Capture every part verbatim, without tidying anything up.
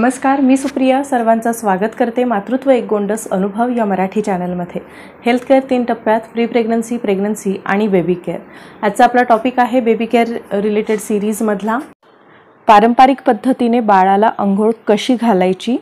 नमस्कार, मी सुप्रिया सर्वांचं स्वागत करते मातृत्व एक गोंडस अनुभव या मराठी चॅनलमध्ये। हेल्थ केअर तीन टप्प्यात प्री प्रेग्नन्सी, प्रेग्नन्सी आणि बेबी केअर। आजचा आपला टॉपिक आहे बेबी केअर रिलेटेड सीरीजमधला पारंपरिक पद्धतीने बाळाला अंघोळ कशी घालायची।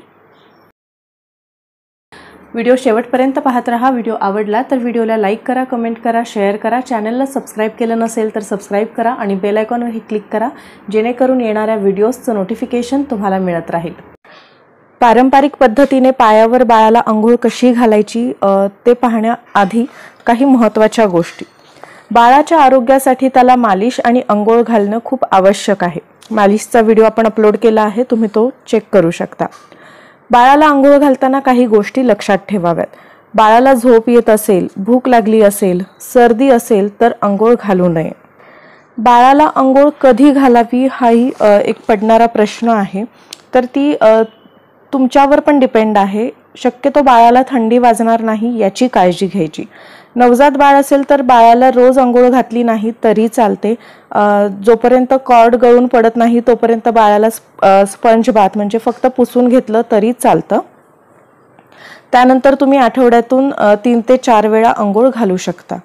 व्हिडिओ शेवटपर्यंत पाहत रहा। व्हिडिओ आवडला तर व्हिडिओला लाईक करा, कमेंट करा, शेअर करा। चॅनलला सबस्क्राइब केलं नसेल तर सबस्क्राइब करा आणि बेल आयकॉनवर क्लिक करा जेणेकरून येणाऱ्या व्हिडिओजचं नोटिफिकेशन तुम्हाला मिळत राहील। पारंपरिक पद्धतीने पायावर बाळाला अंघोळ कशी घालायची ते पाहण्याआधी काही महत्त्वाच्या गोष्टी। बाळाच्या आरोग्यासाठी त्याला मालिश आणि अंघोळ घालणं खूप आवश्यक आहे। मालिशचा व्हिडिओ आपण अपलोड केला आहे, तुम्ही तो चेक करू शकता। बाळाला अंघोळ घालताना काही गोष्टी लक्षात ठेवाव्यात। बाळाला झोप येत असेल, भूक लागली असेल, सर्दी असेल तर अंघोळ घालू नये। बाळाला अंघोळ कधी घालावी हाही एक पडणारा प्रश्न आहे, तर ती तुमच्यावर पण डिपेंड आहे। शक्यतो बाळाला थंडी वाजणार नाही याची काळजी घ्यायची। नवजात बाळ असेल तर बाळाला रोज अंघोळ घातली नाही तरी चालते। जोपर्यंत कॉर्ड गळून पडत नाही तोपर्यंत बाळाला स्पंज बाथ म्हणजे फक्त पुसून घेतलं तरी चालतं। त्यानंतर तुम्ही आठवड्यातून तीन ते चार वेळा अंघोळ घालू शकता।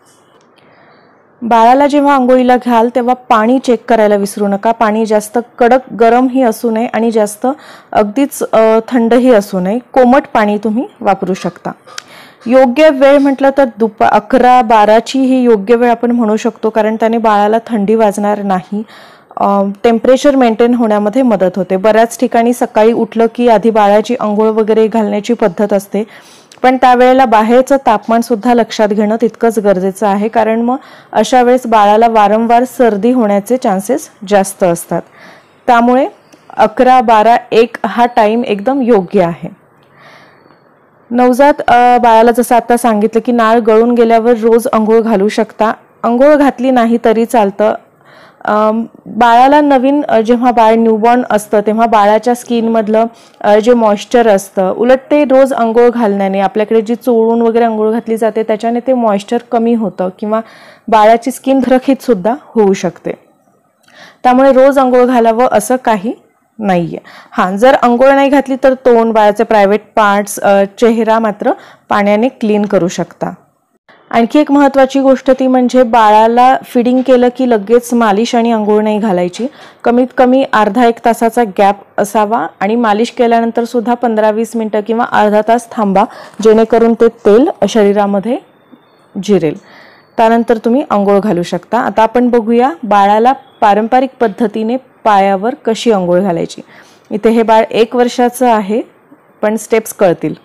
बाळाला जेव्हा अंघोळीला घाल तेव्हा पाणी चेक करायला विसरू नका। पाणी जास्त कडक गरमही असू नये आणि जास्त अगदीच थंडही असू नये। कोमट पाणी तुम्ही वापरू शकता। योग्य वेळ म्हटलं तर दुपार अकरा बाराची ही योग्य वेळ आपण म्हणू शकतो, कारण त्याने बाळाला थंडी वाजणार नाही। टेम्परेचर मेंटेन होण्यामध्ये मदत होते। बऱ्याच ठिकाणी सकाळी उठलं की आधी बाळाची अंघोळ वगैरे घालण्याची पद्धत असते, पण त्यावेळेला बाहेरचं तापमान सुद्धा लक्षात घेणं तितकंच गरजेचं आहे, कारण मग अशा वेळेस बाळाला वारंवार सर्दी होण्याचे चान्सेस जास्त असतात। त्यामुळे अकरा बारा एक हा टाइम एकदम योग्य आहे। नवजात बाळाला जसं आता सांगितलं की नाळ गळून गेल्यावर रोज अंघोळ घालू शकता। अंघोळ घातली नाही तरी चालतं। बाळाला नवीन जेव्हा बाळ न्यूबॉर्न असतं तेव्हा बाळाच्या स्किनमधलं जे मॉइश्चर असतं, उलट ते रोज अंघोळ घालण्याने आपल्याकडे जी चोळून वगैरे अंघोळ घातली जाते त्याच्याने ते मॉइश्चर कमी होतं किंवा बाळाची स्किन रखरखीत सुद्धा होऊ शकते। त्यामुळे रोज अंघोळ घालावं असं काही नाहीये। हां, जर अंघोळ नाही घातली तर तोंड, बाळाचे प्रायव्हेट पार्ट्स, चेहरा मात्र पाण्याने क्लीन करू शकता। आणखी एक महत्त्वाची गोष्ट ती म्हणजे बाळाला फीडिंग केलं की लगेच मालिश आणि अंघोळ नाही घालायची। कमीत कमी अर्धा एक तासाचा गॅप असावा आणि मालिश केल्यानंतर सुद्धा पंधरा वीस मिनिटं किंवा अर्धा तास थांबा, जेणेकरून ते तेल शरीरामध्ये जिरेल। त्यानंतर तुम्ही अंघोळ घालू शकता। आता आपण बघूया बाळाला पारंपरिक पद्धतीने पायावर कशी अंघोळ घालायची। इथे हे बाळ एक वर्षाचं आहे, पण स्टेप्स कळतील।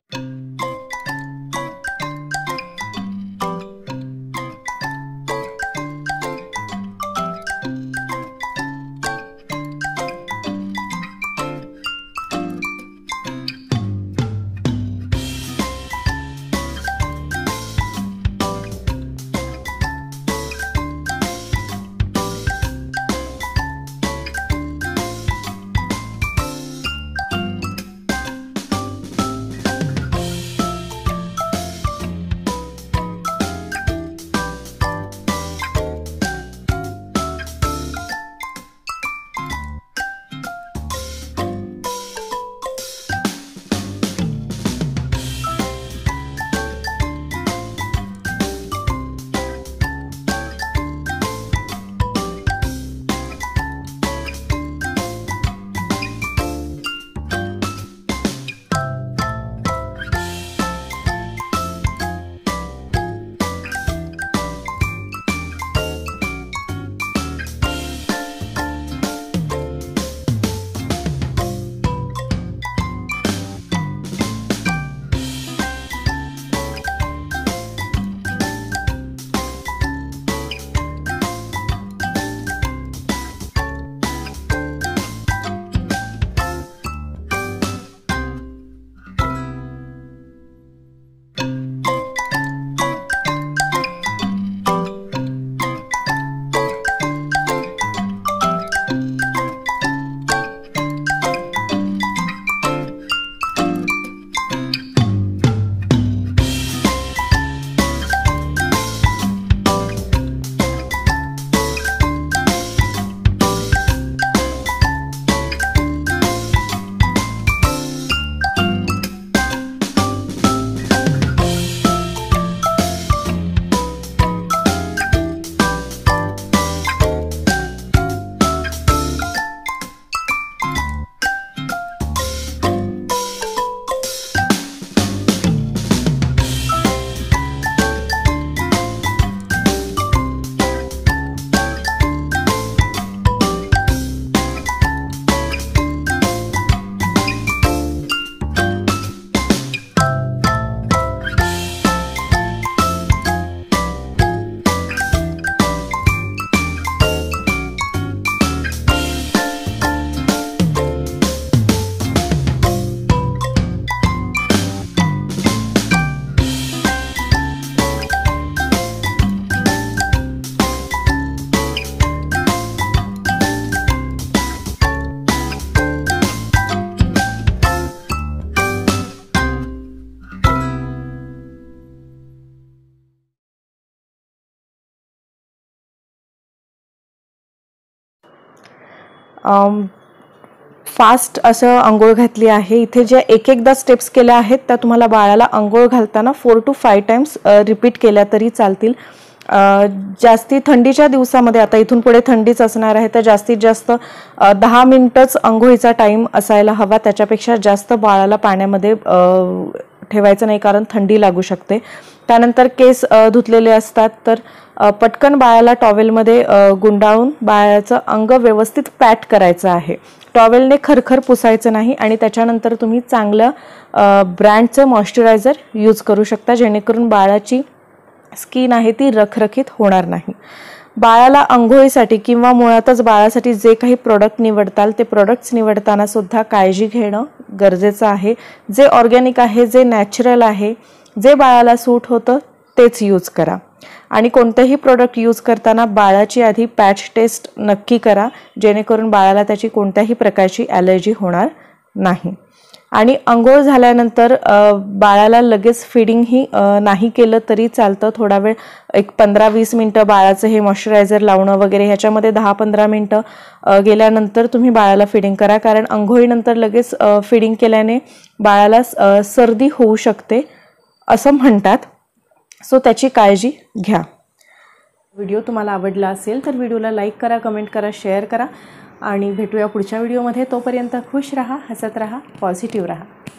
फास्ट असं अंघोळ घातली आहे। इथे ज्या एक एकदा स्टेप्स केल्या आहेत त्या तुम्हाला बाळाला अंघोळ घालताना four to five times repeat केल्या तरी चालतील। जास्ती थंडीच्या दिवसामध्ये, आता इथून पुढे थंडीच असणार आहे, तर जास्तीत जास्त दहा मिनिटच अंघोळीचा टाइम असायला हवा, त्याच्यापेक्षा जास्त बाळाला पाण्यामध्ये ठेवायचं नाही, कारण थंडी लागू शकते। त्यानंतर केस धुतलेले असतात तर पटकन बाळाला टॉवेलमध्ये गुंडाळून बाळाचं अंग व्यवस्थित पॅट करायचं आहे। टॉवेलने खरखर पुसायचं नाही आणि त्याच्यानंतर तुम्ही चांगलं ब्रँडचं मॉइश्चरायझर यूज करू शकता, जेणेकरून बाळाची स्किन आहे ती रखरखीत होणार नाही। बाळाला अंघोळीसाठी किंवा मुळातच बाळासाठी जे काही प्रोडक्ट निवडताल ते प्रोडक्ट्स निवडताना सुद्धा काळजी घेणं गरजेचं आहे। जे ऑर्गॅनिक आहे, जे नॅचरल आहे, जे बाळाला सूट होतं तेच यूज करा। आणि कोणतेही प्रोडक्ट यूज करताना बाळाची आधी पॅच टेस्ट नक्की करा, जेणेकरून बाळाला त्याची कोणत्याही प्रकारची ॲलर्जी होणार नाही। आणि अंघोळ झाल्यानंतर बाळाला लगेच फिडिंगही नाही केलं तरी चालतं। थोडा वेळ, एक पंधरा वीस मिनटं बाळाचं हे मॉइश्चरायझर लावणं वगैरे ह्याच्यामध्ये दहा पंधरा मिनटं गेल्यानंतर तुम्ही बाळाला फिडिंग करा, कारण अंघोळीनंतर लगेच फिडिंग केल्याने बाळाला सर्दी होऊ शकते असं म्हणतात, सो त्याची काळजी घ्या। व्हिडिओ तुम्हाला आवडला असेल तर व्हिडिओला लाईक करा, कमेंट करा, शेअर करा आणि भेटूया पुढच्या व्हिडिओमध्ये। तोपर्यंत खुश रहा, हसत रहा, पॉझिटिव्ह रहा।